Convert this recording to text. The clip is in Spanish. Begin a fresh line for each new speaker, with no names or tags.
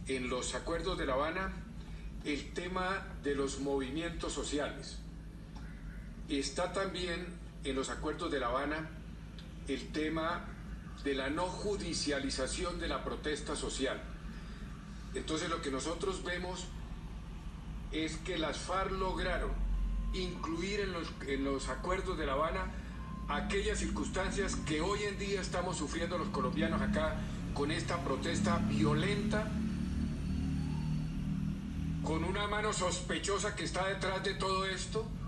en los acuerdos de La Habana el tema de los movimientos sociales. Está también en los acuerdos de La Habana el tema de la no judicialización de la protesta social. Entonces lo que nosotros vemos es que las FARC lograron incluir en los acuerdos de La Habana aquellas circunstancias que hoy en día estamos sufriendo los colombianos acá con esta protesta violenta, con una mano sospechosa que está detrás de todo esto,